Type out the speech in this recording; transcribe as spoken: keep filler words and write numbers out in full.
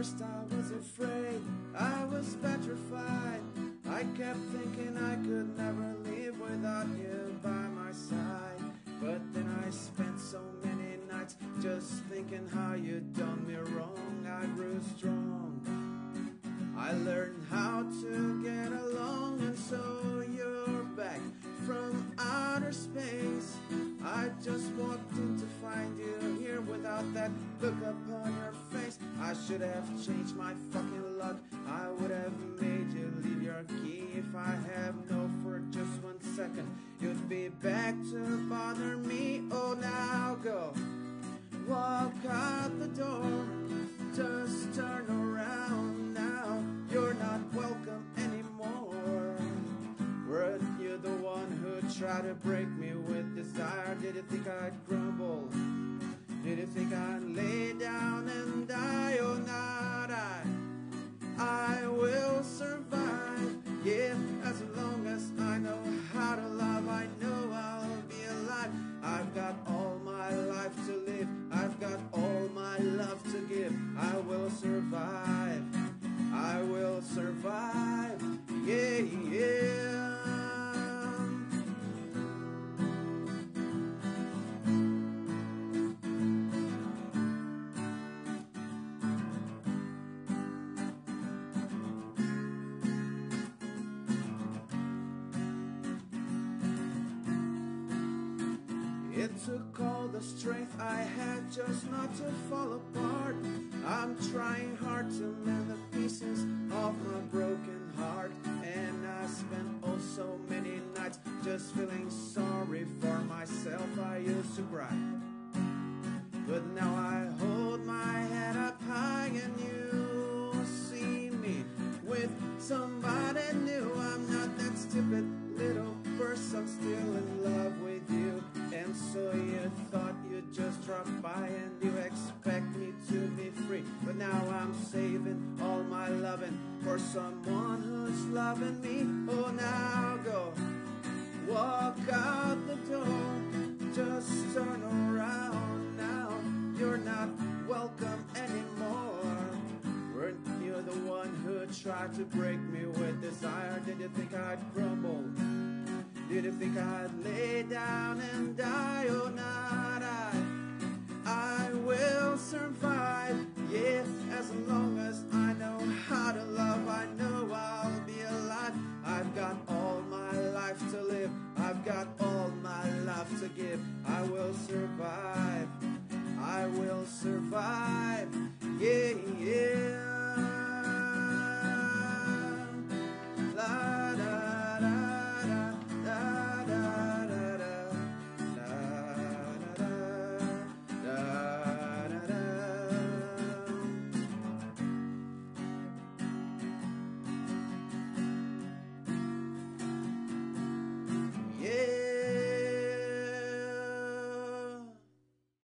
first I was afraid, I was petrified. I kept thinking I could never live without you by my side. But then I spent so many nights just thinking how you'd done me wrong. I grew strong, I learned how to get along, and so you're back from outer space. I just walked in to find you here without that look upon your face. I should have changed my fucking luck, I would have made you leave your key. If I have known for just one second you'd be back to bother me. Oh, now go, walk out the door, just turn around now. You're not welcome anymore. Weren't you the one who tried to break me with desire? Did you think I'd crumble? Did you think I'd lay down and die? Oh, not I. I will survive. Yeah, as long as I know how to love, I know I'll be alive. I've got all my life to live, I've got all my love to give. I will survive, I will survive. Yeah, yeah. It took all the strength I had just not to fall apart. I'm trying hard to mend the pieces of my broken heart, and I spent oh so many nights just feeling sorry for myself. I used to cry, but now I hold my head up high, and you see me with somebody new. I'm not that stupid little person, still in love with you. And so you thought you'd just drop by and you expect me to be free. But now I'm saving all my loving for someone who's loving me. Oh, now go, walk out the door, just turn around now. You're not welcome anymore. Weren't you the one who tried to break me with desire? Did you think I'd crumble? Did you think I'd lay down